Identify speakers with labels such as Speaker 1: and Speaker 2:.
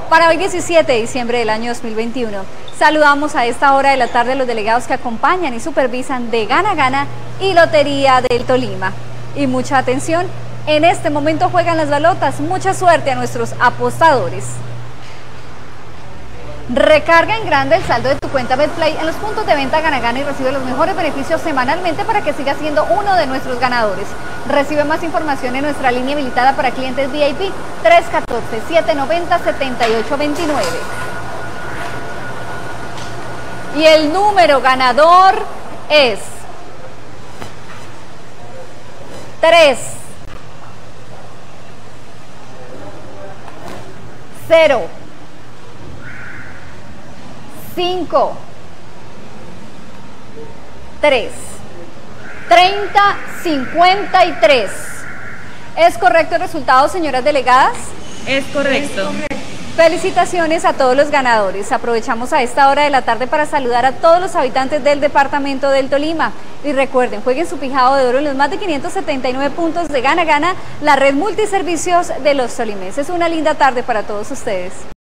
Speaker 1: Para hoy 17 de diciembre del año 2021, saludamos a esta hora de la tarde a los delegados que acompañan y supervisan de Gana Gana y Lotería del Tolima. Y mucha atención, en este momento juegan las balotas, mucha suerte a nuestros apostadores. Recarga en grande el saldo de tu cuenta BetPlay en los puntos de venta Gana Gana y recibe los mejores beneficios semanalmente para que sigas siendo uno de nuestros ganadores. Recibe más información en nuestra línea habilitada para clientes VIP 314-790-7829. Y el número ganador es 3 0 5 3 30 53. ¿Es correcto el resultado, señoras delegadas?
Speaker 2: Es correcto.
Speaker 1: Felicitaciones a todos los ganadores. Aprovechamos a esta hora de la tarde para saludar a todos los habitantes del departamento del Tolima. Y recuerden, jueguen su pijado de oro en los más de 579 puntos de Gana Gana, la red multiservicios de los tolimenses. Una linda tarde para todos ustedes.